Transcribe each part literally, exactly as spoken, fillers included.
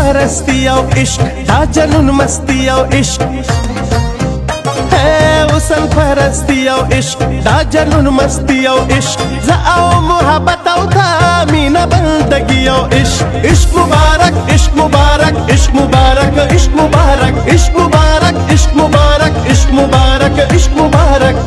परस्ती औ इश्क दा जुनून मस्ती औ इश्क है उसन परस्ती औ इश्क दा जुनून मस्ती औ इश्क ज़ाओ मोहब्बत औ था मीना बंदगी औ इश्क इश्क मुबारक इश्क मुबारक इश्क मुबारक इश्क मुबारक इश्क मुबारक इश्क मुबारक इश्क मुबारक इश्क मुबारक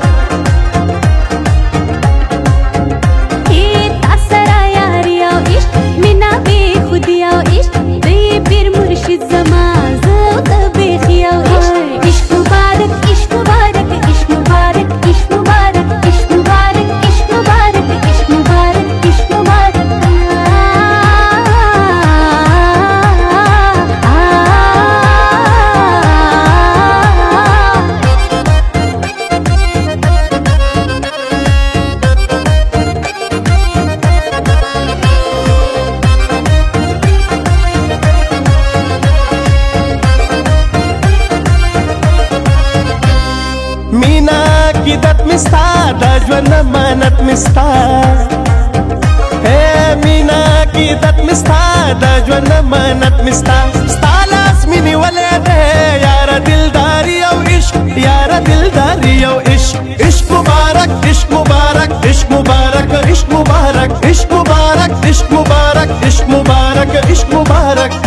Kidat mista dajwana manat mista Hey Mina kidat mista dajwana manat mista Stalas mini wale de yara dildari au ishq yara dildari au ishq Ishq mubarak ishq mubarak ishq mubarak ishq mubarak ishq mubarak ishq mubarak ishq mubarak ishq mubarak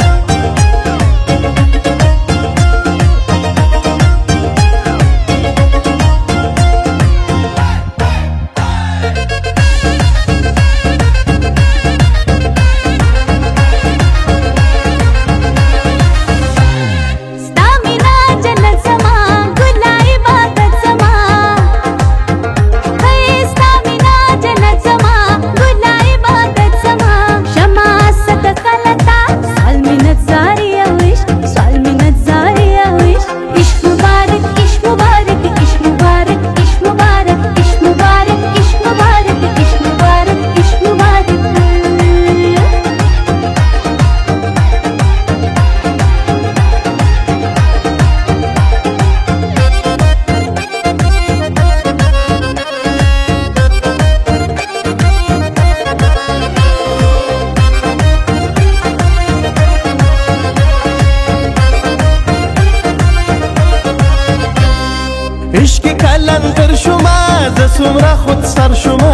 इश्क कलंदर शुमा जसुमरा खुद sir शुमा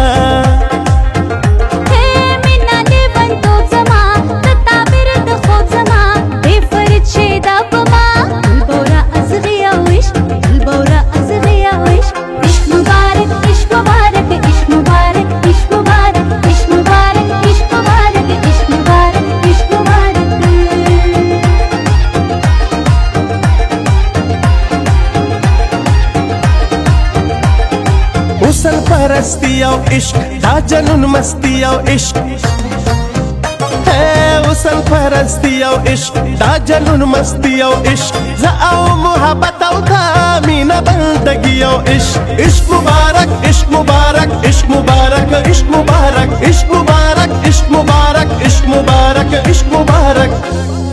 हे मिना लेवन तो जमा तताबिर the खुद जमा बेफरद शेदा बमा बोरा अज़गिया इश्क बोरा अज़गिया इश्क इश्क मुबारक इश्क मुबारक इश्क मुबारक इश्क मुबारक इश्क मुबारक इश्क मुबारक इश्क मुबारक इश्क मुबारक उसन परस्ती औ इश्क दा जुनून मस्ती औ इश्क है उसन परस्ती औ इश्क दा जुनून मस्ती औ इश्क ज़ाओ मोहब्बत औ था मीना बंदगी औ इश्क इश्क मुबारक इश्क मुबारक इश्क मुबारक इश्क मुबारक इश्क मुबारक इश्क मुबारक इश्क मुबारक इश्क मुबारक